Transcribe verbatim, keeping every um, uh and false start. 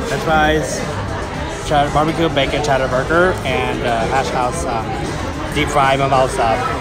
French fries, cheddar, barbecue bacon cheddar burger, and uh, hash house um, deep fried mimosa.